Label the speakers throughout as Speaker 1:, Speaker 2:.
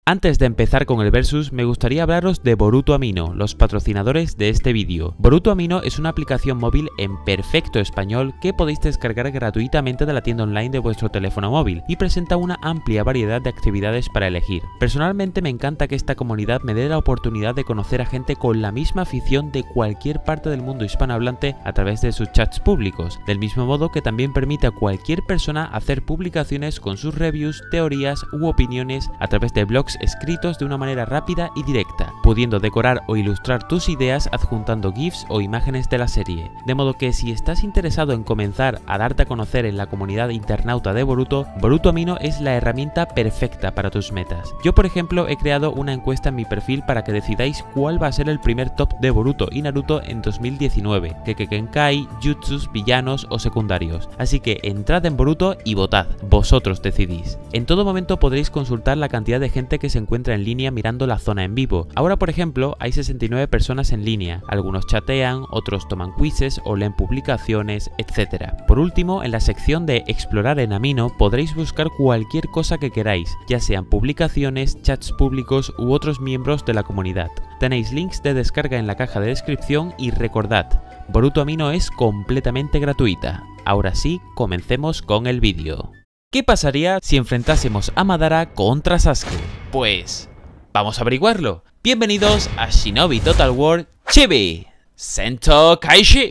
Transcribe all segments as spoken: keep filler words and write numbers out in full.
Speaker 1: Antes de empezar con el versus, me gustaría hablaros de Boruto Amino, los patrocinadores de este vídeo. Boruto Amino es una aplicación móvil en perfecto español que podéis descargar gratuitamente de la tienda online de vuestro teléfono móvil y presenta una amplia variedad de actividades para elegir. Personalmente me encanta que esta comunidad me dé la oportunidad de conocer a gente con la misma afición de cualquier parte del mundo hispanohablante a través de sus chats públicos, del mismo modo que también permite a cualquier persona hacer publicaciones con sus reviews, teorías u opiniones a través de blogs escritos de una manera rápida y directa, pudiendo decorar o ilustrar tus ideas adjuntando GIFs o imágenes de la serie. De modo que si estás interesado en comenzar a darte a conocer en la comunidad internauta de Boruto, Boruto Amino es la herramienta perfecta para tus metas. Yo, por ejemplo, he creado una encuesta en mi perfil para que decidáis cuál va a ser el primer top de Boruto y Naruto en dos mil diecinueve, Kekkeikenkai, jutsus, villanos o secundarios. Así que entrad en Boruto y votad, vosotros decidís. En todo momento podréis consultar la cantidad de gente que se encuentra en línea mirando la zona en vivo. Ahora, por ejemplo, hay sesenta y nueve personas en línea, algunos chatean, otros toman quizzes o leen publicaciones, etcétera. Por último, en la sección de explorar en Amino podréis buscar cualquier cosa que queráis, ya sean publicaciones, chats públicos u otros miembros de la comunidad. Tenéis links de descarga en la caja de descripción y recordad, Boruto Amino es completamente gratuita. Ahora sí, comencemos con el vídeo. ¿Qué pasaría si enfrentásemos a Madara contra Sasuke? Pues vamos a averiguarlo. Bienvenidos a Shinobi Total War Chibi Sento Kaishi.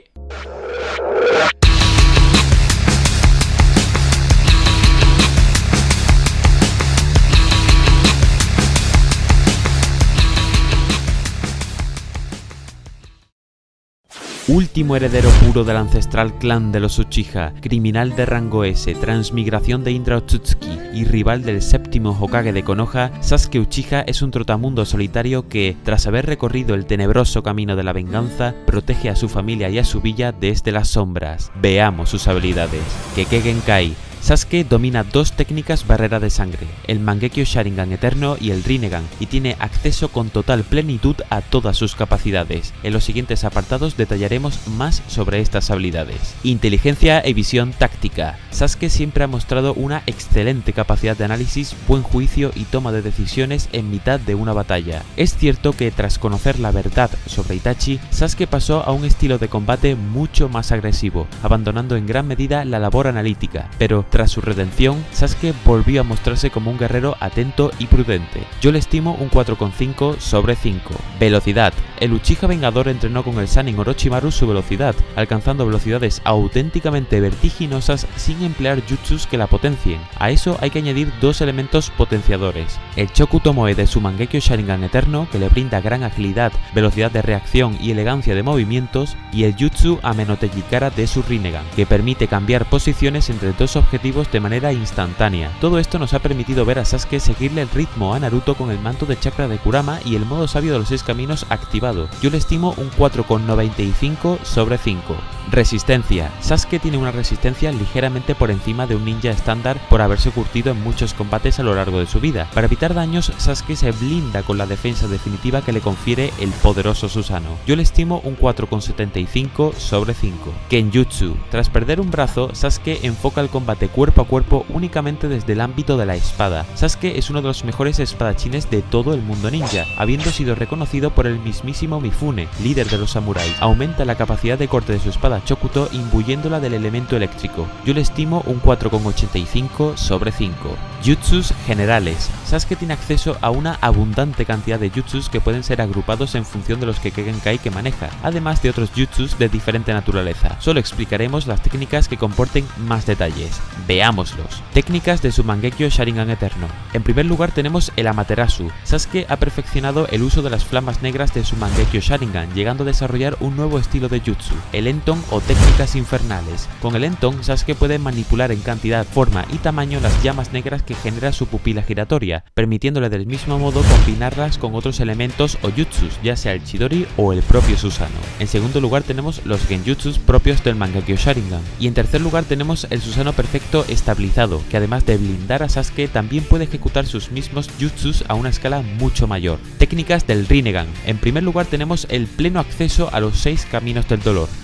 Speaker 1: Último heredero puro del ancestral clan de los Uchiha, criminal de rango S, transmigración de Indra Otsutsuki y rival del séptimo Hokage de Konoha, Sasuke Uchiha es un trotamundo solitario que, tras haber recorrido el tenebroso camino de la venganza, protege a su familia y a su villa desde las sombras. Veamos sus habilidades. Kekkeikenkai. Sasuke domina dos técnicas barrera de sangre, el Mangekyo Sharingan Eterno y el Rinnegan, y tiene acceso con total plenitud a todas sus capacidades. En los siguientes apartados detallaremos más sobre estas habilidades. Inteligencia y visión táctica. Sasuke siempre ha mostrado una excelente capacidad de análisis, buen juicio y toma de decisiones en mitad de una batalla. Es cierto que tras conocer la verdad sobre Itachi, Sasuke pasó a un estilo de combate mucho más agresivo, abandonando en gran medida la labor analítica, pero tras su redención, Sasuke volvió a mostrarse como un guerrero atento y prudente. Yo le estimo un cuatro coma cinco sobre cinco. Velocidad. El Uchiha Vengador entrenó con el Sannin Orochimaru su velocidad, alcanzando velocidades auténticamente vertiginosas sin emplear jutsus que la potencien. A eso hay que añadir dos elementos potenciadores. El Choku Tomoe de su Mangekyo Sharingan Eterno, que le brinda gran agilidad, velocidad de reacción y elegancia de movimientos, y el Jutsu Amenotejikara de su Rinnegan, que permite cambiar posiciones entre dos objetivos de manera instantánea. Todo esto nos ha permitido ver a Sasuke seguirle el ritmo a Naruto con el manto de chakra de Kurama y el modo sabio de los seis caminos activado. Yo le estimo un cuatro coma noventa y cinco sobre cinco. Resistencia. Sasuke tiene una resistencia ligeramente por encima de un ninja estándar por haberse curtido en muchos combates a lo largo de su vida. Para evitar daños, Sasuke se blinda con la defensa definitiva que le confiere el poderoso Susanoo. Yo le estimo un cuatro coma setenta y cinco sobre cinco. Kenjutsu. Tras perder un brazo, Sasuke enfoca el combate cuerpo a cuerpo únicamente desde el ámbito de la espada. Sasuke es uno de los mejores espadachines de todo el mundo ninja, habiendo sido reconocido por el mismísimo Mifune, líder de los samuráis. Aumenta la capacidad de corte de su espada Chokuto imbuyéndola del elemento eléctrico. Yo le estimo un cuatro coma ochenta y cinco sobre cinco. Jutsus generales. Sasuke tiene acceso a una abundante cantidad de jutsus que pueden ser agrupados en función de los Kekkeikenkai que maneja, además de otros jutsus de diferente naturaleza. Solo explicaremos las técnicas que comporten más detalles. Veámoslos. Técnicas de su Mangekyo Sharingan Eterno. En primer lugar tenemos el Amaterasu. Sasuke ha perfeccionado el uso de las flamas negras de su Mangekyo Sharingan, llegando a desarrollar un nuevo estilo de jutsu, el Enton o técnicas infernales. Con el Enton, Sasuke puede manipular en cantidad, forma y tamaño las llamas negras que genera su pupila giratoria, permitiéndole del mismo modo combinarlas con otros elementos o jutsus, ya sea el Chidori o el propio Susanoo. En segundo lugar tenemos los genjutsus propios del Mangekyo Sharingan. Y en tercer lugar tenemos el Susanoo perfecto estabilizado, que además de blindar a Sasuke también puede ejecutar sus mismos jutsus a una escala mucho mayor. Técnicas del Rinnegan. En primer lugar tenemos el pleno acceso a los seis caminos del dolor, poder gravitatorio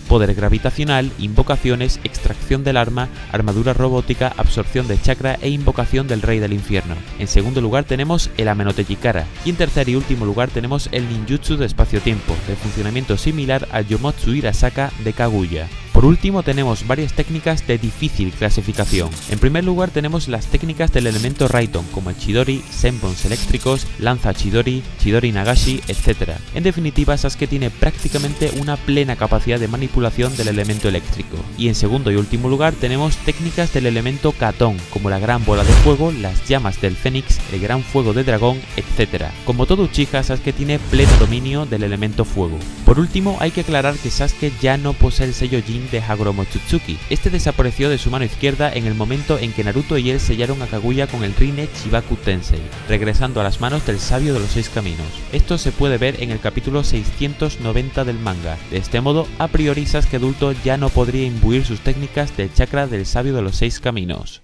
Speaker 1: gravitacional, invocaciones, extracción del arma, armadura robótica, absorción de chakra e invocación del rey del infierno. En segundo lugar tenemos el Amenotejikara y en tercer y último lugar tenemos el ninjutsu de espacio-tiempo, de funcionamiento similar al Yomotsu Hirasaka de Kaguya. Por último tenemos varias técnicas de difícil clasificación. En primer lugar tenemos las técnicas del elemento Raiton como el Chidori, Senbons eléctricos, Lanza Chidori, Chidori Nagashi, etcétera. En definitiva, Sasuke tiene prácticamente una plena capacidad de manipulación del elemento eléctrico. Y en segundo y último lugar tenemos técnicas del elemento Katon como la gran bola de fuego, las llamas del Fénix, el gran fuego de dragón, etcétera. Como todo Uchiha, Sasuke tiene pleno dominio del elemento fuego. Por último, hay que aclarar que Sasuke ya no posee el sello Jin de Haguro Mochizuki. Este desapareció de su mano izquierda en el momento en que Naruto y él sellaron a Kaguya con el Rinne Chibaku Tensei, regresando a las manos del sabio de los seis caminos. Esto se puede ver en el capítulo seiscientos noventa del manga. De este modo, a priori Sasuke adulto ya no podría imbuir sus técnicas del chakra del sabio de los seis caminos.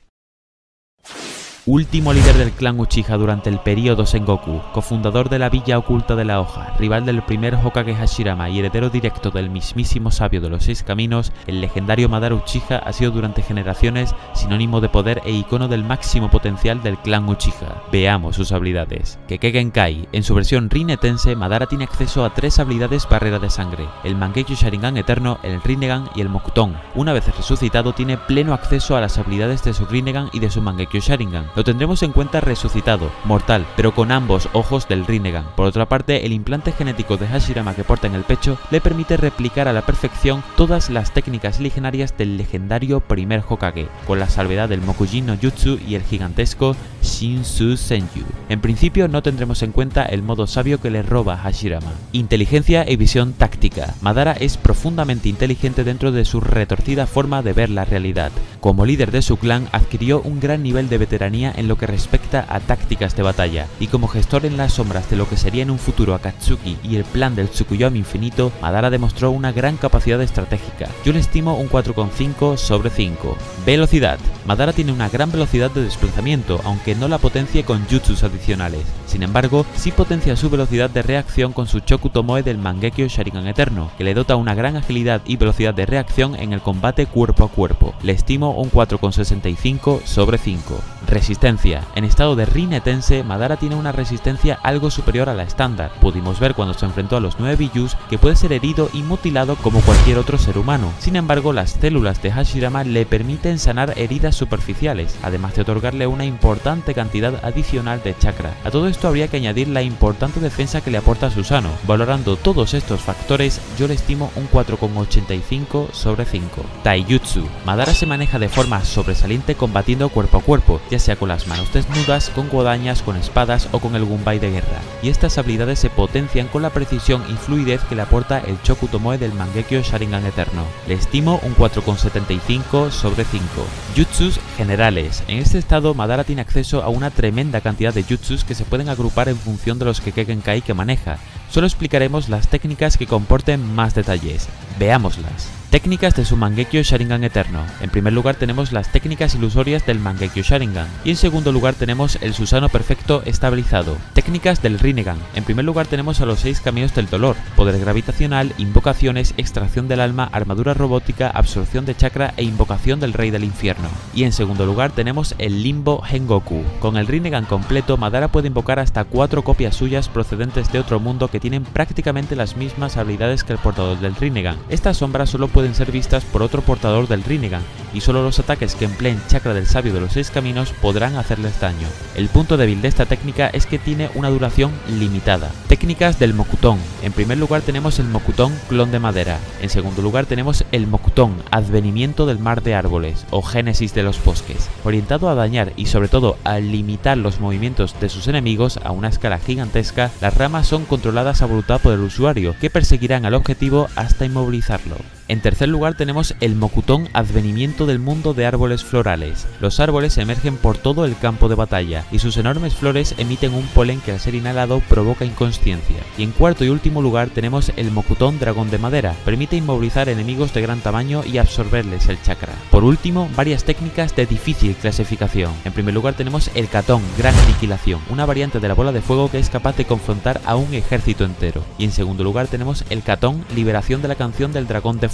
Speaker 1: Último líder del clan Uchiha durante el período Sengoku, cofundador de la Villa Oculta de la Hoja, rival del primer Hokage Hashirama y heredero directo del mismísimo sabio de los seis caminos, el legendario Madara Uchiha ha sido durante generaciones sinónimo de poder e icono del máximo potencial del clan Uchiha. Veamos sus habilidades. Kekkei. En su versión Rinne Tensei, Madara tiene acceso a tres habilidades barrera de sangre, el Mangekyo Sharingan eterno, el Rinnegan y el Mokuton. Una vez resucitado, tiene pleno acceso a las habilidades de su Rinnegan y de su Mangekyo Sharingan. Lo tendremos en cuenta resucitado, mortal, pero con ambos ojos del Rinnegan. Por otra parte, el implante genético de Hashirama que porta en el pecho le permite replicar a la perfección todas las técnicas legendarias del legendario primer Hokage, con la salvedad del Mokujin no Jutsu y el gigantesco Shinsu Senju. En principio no tendremos en cuenta el modo sabio que le roba Hashirama. Inteligencia y visión táctica. Madara es profundamente inteligente dentro de su retorcida forma de ver la realidad. Como líder de su clan, adquirió un gran nivel de veteranía en lo que respecta a tácticas de batalla, y como gestor en las sombras de lo que sería en un futuro Akatsuki y el plan del Tsukuyomi infinito, Madara demostró una gran capacidad estratégica. Yo le estimo un cuatro coma cinco sobre cinco. Velocidad. Madara tiene una gran velocidad de desplazamiento, aunque no la potencie con jutsus adicionales. Sin embargo, sí potencia su velocidad de reacción con su Choku Tomoe del Mangekyo Sharingan eterno, que le dota una gran agilidad y velocidad de reacción en el combate cuerpo a cuerpo. Le estimo un cuatro coma sesenta y cinco sobre cinco. Resistencia. En estado de Rinne Tensei, Madara tiene una resistencia algo superior a la estándar. Pudimos ver cuando se enfrentó a los nueve Bijus que puede ser herido y mutilado como cualquier otro ser humano. Sin embargo, las células de Hashirama le permiten sanar heridas superficiales, además de otorgarle una importante cantidad adicional de chakra. A todo esto habría que añadir la importante defensa que le aporta Susanoo. Valorando todos estos factores, yo le estimo un cuatro coma ochenta y cinco sobre cinco. Taijutsu. Madara se maneja de forma sobresaliente combatiendo cuerpo a cuerpo, ya sea con las manos desnudas, con guadañas, con espadas o con el Gunbai de guerra, y estas habilidades se potencian con la precisión y fluidez que le aporta el Choku Tomoe del Mangekyo Sharingan eterno. Le estimo un cuatro coma setenta y cinco sobre cinco. Jutsus generales. En este estado, Madara tiene acceso a una tremenda cantidad de jutsus que se pueden agrupar en función de los Kekkei que maneja. Solo explicaremos las técnicas que comporten más detalles. Veámoslas. Técnicas de su Mangekyo Sharingan eterno. En primer lugar tenemos las técnicas ilusorias del Mangekyo Sharingan y en segundo lugar tenemos el Susanoo perfecto estabilizado. Técnicas del Rinnegan. En primer lugar tenemos a los seis caminos del dolor, poder gravitacional, invocaciones, extracción del alma, armadura robótica, absorción de chakra e invocación del rey del infierno. Y en segundo lugar tenemos el Limbo Hengoku. Con el Rinnegan completo, Madara puede invocar hasta cuatro copias suyas procedentes de otro mundo que tienen prácticamente las mismas habilidades que el portador del Rinnegan. Estas sombras solo pueden ser vistas por otro portador del Rinnegan, y solo los ataques que empleen chakra del sabio de los seis caminos podrán hacerles daño. El punto débil de esta técnica es que tiene una duración limitada. Técnicas del Mokuton. En primer lugar tenemos el Mokuton clon de madera. En segundo lugar tenemos el Mokuton advenimiento del mar de árboles o génesis de los bosques, orientado a dañar y sobre todo a limitar los movimientos de sus enemigos a una escala gigantesca. Las ramas son controladas a voluntad por el usuario, que perseguirán al objetivo hasta inmovilizarlo. En tercer lugar tenemos el Mokuton advenimiento del mundo de árboles florales. Los árboles emergen por todo el campo de batalla y sus enormes flores emiten un polen que al ser inhalado provoca inconsciencia. Y en cuarto y último lugar tenemos el Mokuton dragón de madera. Permite inmovilizar enemigos de gran tamaño y absorberles el chakra. Por último, varias técnicas de difícil clasificación. En primer lugar tenemos el Katon gran aniquilación, una variante de la bola de fuego que es capaz de confrontar a un ejército entero. Y en segundo lugar tenemos el Katon liberación de la canción del dragón de fuego.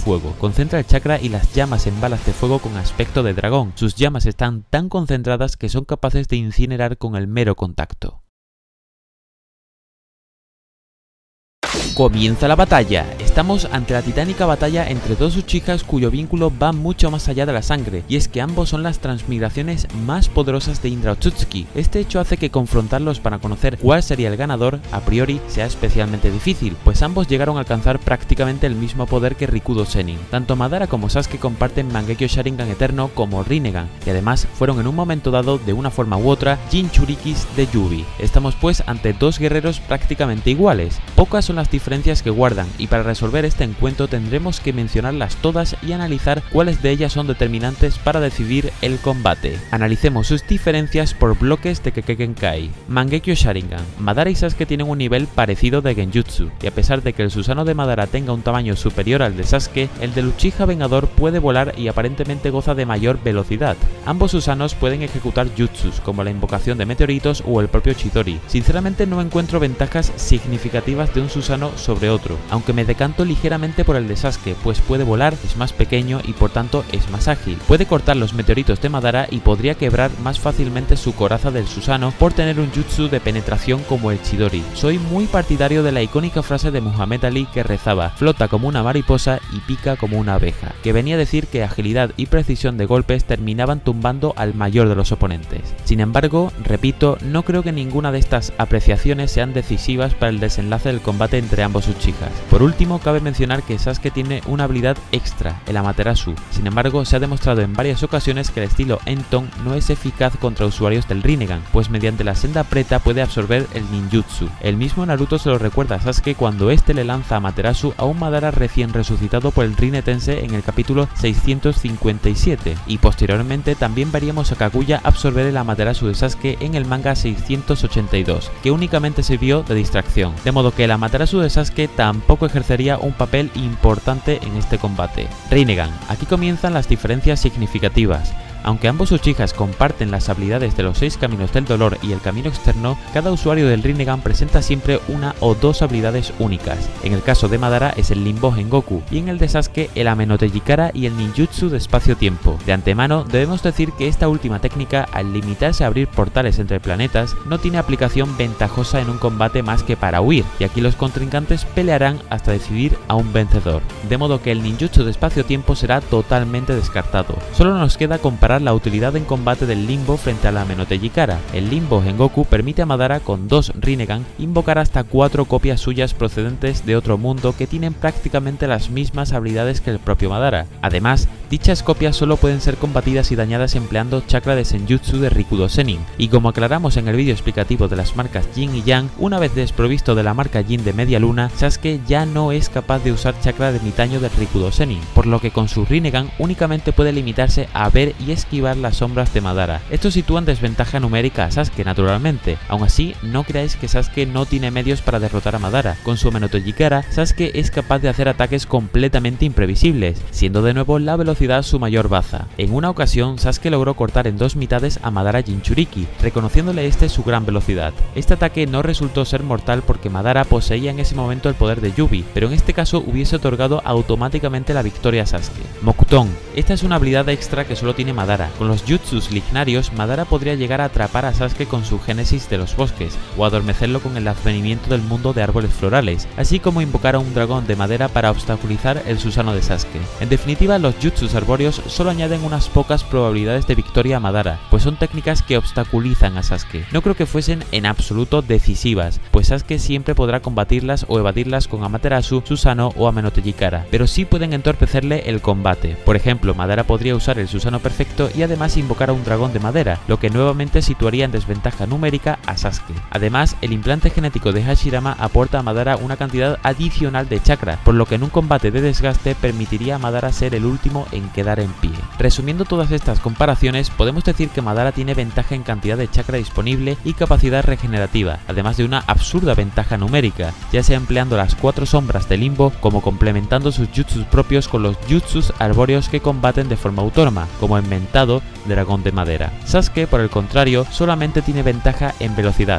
Speaker 1: fuego. Concentra el chakra y las llamas en balas de fuego con aspecto de dragón. Sus llamas están tan concentradas que son capaces de incinerar con el mero contacto. Comienza la batalla. Estamos ante la titánica batalla entre dos Uchihas cuyo vínculo va mucho más allá de la sangre, y es que ambos son las transmigraciones más poderosas de Indra Otsutsuki. Este hecho hace que confrontarlos para conocer cuál sería el ganador, a priori, sea especialmente difícil, pues ambos llegaron a alcanzar prácticamente el mismo poder que Rikudo Sennin. Tanto Madara como Sasuke comparten Mangekyo Sharingan Eterno como Rinnegan, y además fueron en un momento dado, de una forma u otra, Jinchurikis de Yubi. Estamos pues ante dos guerreros prácticamente iguales. Pocas son las diferencias que guardan, y para resolver este encuentro tendremos que mencionarlas todas y analizar cuáles de ellas son determinantes para decidir el combate. Analicemos sus diferencias por bloques de Kekkei. Mangekyo Sharingan. Madara y Sasuke tienen un nivel parecido de Genjutsu, y a pesar de que el Susanoo de Madara tenga un tamaño superior al de Sasuke, el del Uchiha Vengador puede volar y aparentemente goza de mayor velocidad. Ambos Susanos pueden ejecutar jutsus, como la invocación de meteoritos o el propio Chidori. Sinceramente no encuentro ventajas significativas de un Susanoo sobre otro, aunque me decanto ligeramente por el de Sasuke, pues puede volar, es más pequeño y por tanto es más ágil. Puede cortar los meteoritos de Madara y podría quebrar más fácilmente su coraza del Susanoo por tener un jutsu de penetración como el Chidori. Soy muy partidario de la icónica frase de Muhammad Ali que rezaba: flota como una mariposa y pica como una abeja, que venía a decir que agilidad y precisión de golpes terminaban tumbando al mayor de los oponentes. Sin embargo, repito, no creo que ninguna de estas apreciaciones sean decisivas para el desenlace del combate entre ambos Uchihas. Por último, cabe mencionar que Sasuke tiene una habilidad extra, el Amaterasu. Sin embargo, se ha demostrado en varias ocasiones que el estilo Enton no es eficaz contra usuarios del Rinnegan, pues mediante la senda preta puede absorber el ninjutsu. El mismo Naruto se lo recuerda a Sasuke cuando este le lanza Amaterasu a un Madara recién resucitado por el Rinne Tensei en el capítulo seiscientos cincuenta y siete, y posteriormente también veríamos a Kaguya absorber el Amaterasu de Sasuke en el manga seiscientos ochenta y dos, que únicamente sirvió de distracción, de modo que el Amaterasu de Sasuke tampoco ejercería un papel importante en este combate. Rinnegan. Aquí comienzan las diferencias significativas. Aunque ambos Uchihas comparten las habilidades de los seis caminos del dolor y el camino externo, cada usuario del Rinnegan presenta siempre una o dos habilidades únicas. En el caso de Madara es el Limbo Gengoku y en el de Sasuke el Amenotejikara y el ninjutsu de espacio-tiempo. De antemano debemos decir que esta última técnica, al limitarse a abrir portales entre planetas, no tiene aplicación ventajosa en un combate más que para huir, y aquí los contrincantes pelearán hasta decidir a un vencedor. De modo que el ninjutsu de espacio-tiempo será totalmente descartado. Solo nos queda comparar la utilidad en combate del Limbo frente a la Amenotejikara. El Limbo Gengoku permite a Madara con dos Rinnegan invocar hasta cuatro copias suyas procedentes de otro mundo que tienen prácticamente las mismas habilidades que el propio Madara. Además, dichas copias solo pueden ser combatidas y dañadas empleando chakra de Senjutsu de Rikudo Sennin, y como aclaramos en el vídeo explicativo de las marcas Yin y Yang, una vez desprovisto de la marca Yin de media luna, Sasuke ya no es capaz de usar chakra de mitaño de Rikudo Sennin, por lo que con su Rinnegan únicamente puede limitarse a ver y esquivar las sombras de Madara. Esto sitúa en desventaja numérica a Sasuke naturalmente. Aún así, no creáis que Sasuke no tiene medios para derrotar a Madara. Con su Amenotejikara, Sasuke es capaz de hacer ataques completamente imprevisibles, siendo de nuevo la velocidad su mayor baza. En una ocasión, Sasuke logró cortar en dos mitades a Madara Jinchuriki, reconociéndole este su gran velocidad. Este ataque no resultó ser mortal porque Madara poseía en ese momento el poder de Yubi, pero en este caso hubiese otorgado automáticamente la victoria a Sasuke. Mokuton. Esta es una habilidad extra que solo tiene Madara. Con los jutsus lignarios, Madara podría llegar a atrapar a Sasuke con su génesis de los bosques, o adormecerlo con el advenimiento del mundo de árboles florales, así como invocar a un dragón de madera para obstaculizar el Susanoo de Sasuke. En definitiva, los jutsus arbóreos solo añaden unas pocas probabilidades de victoria a Madara, pues son técnicas que obstaculizan a Sasuke. No creo que fuesen en absoluto decisivas, pues Sasuke siempre podrá combatirlas o evadirlas con Amaterasu, Susanoo o Amenotejikara, pero sí pueden entorpecerle el combate. Por ejemplo, Madara podría usar el Susanoo perfecto y además invocar a un dragón de madera, lo que nuevamente situaría en desventaja numérica a Sasuke. Además, el implante genético de Hashirama aporta a Madara una cantidad adicional de chakra, por lo que en un combate de desgaste permitiría a Madara ser el último en quedar en pie. Resumiendo todas estas comparaciones, podemos decir que Madara tiene ventaja en cantidad de chakra disponible y capacidad regenerativa, además de una absurda ventaja numérica, ya sea empleando las cuatro sombras de Limbo como complementando sus jutsus propios con los jutsus arbóreos que combaten de forma autónoma, como en Dragón de madera. Sasuke, por el contrario, solamente tiene ventaja en velocidad.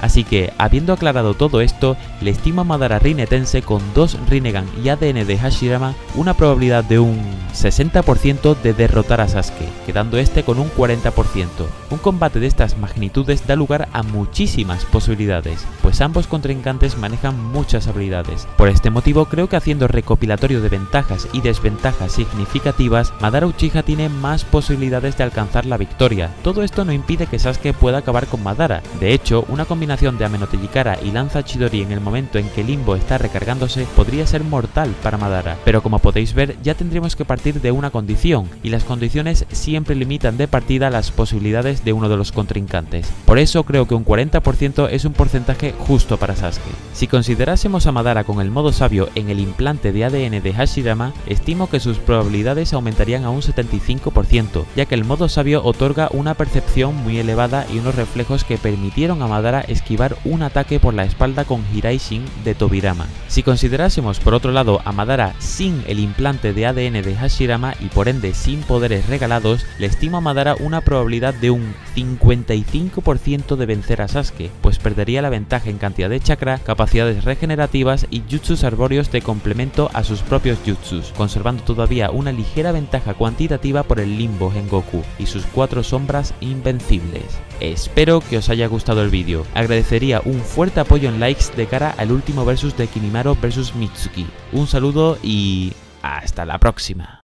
Speaker 1: Así que, habiendo aclarado todo esto, le estimo a Madara Rinetense con dos Rinnegan y A D N de Hashirama una probabilidad de un sesenta por ciento de derrotar a Sasuke, quedando este con un cuarenta por ciento. Un combate de estas magnitudes da lugar a muchísimas posibilidades, pues ambos contrincantes manejan muchas habilidades. Por este motivo creo que haciendo recopilatorio de ventajas y desventajas significativas, Madara Uchiha tiene más posibilidades de alcanzar la victoria. Todo esto no impide que Sasuke pueda acabar con Madara. De hecho, una combinación de Amenotellикara y Lanza Chidori en el momento en que Limbo está recargándose podría ser mortal para Madara, pero como podéis ver ya tendríamos que partir de una condición, y las condiciones siempre limitan de partida las posibilidades de uno de los contrincantes. Por eso creo que un cuarenta por ciento es un porcentaje justo para Sasuke. Si considerásemos a Madara con el modo sabio en el implante de A D N de Hashirama, estimo que sus probabilidades aumentarían a un setenta y cinco por ciento, ya que el modo sabio otorga una percepción muy elevada y unos reflejos que permitieron a Madara esquivar un ataque por la espalda con Hiraishin de Tobirama. Si considerásemos por otro lado a Madara sin el implante de A D N de Hashirama y por ende sin poderes regalados, le estimo a Madara una probabilidad de un cincuenta y cinco por ciento de vencer a Sasuke, pues perdería la ventaja en cantidad de chakra, capacidades regenerativas y jutsus arbóreos de complemento a sus propios jutsus, conservando todavía una ligera ventaja cuantitativa por el Limbo Gengoku y sus cuatro sombras invencibles. Espero que os haya gustado el vídeo. Agradecería un fuerte apoyo en likes de cara al último versus de Kimimaro versus Mitsuki. Un saludo y hasta la próxima.